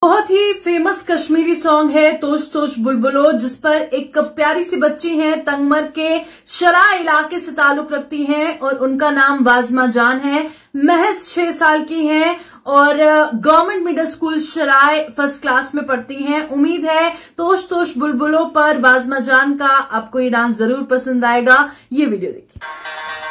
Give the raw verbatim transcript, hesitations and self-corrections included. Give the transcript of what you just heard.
बहुत ही famous Kashmiri song है तोश तोश बुलबुलो, जिस पर एक प्यारी सी बच्ची है तंगमर के शरा इलाके से ताल्लुक रखती हैं और उनका नाम वाजमा जान है। महज छह साल की हैं और government middle school Sharai first class में पढ़ती हैं। उम्मीद है तोश तोश बुलबुलो पर वाजमा जान का आपको ये डांस जरूर पसंद आएगा। ये वीडियो देखिए।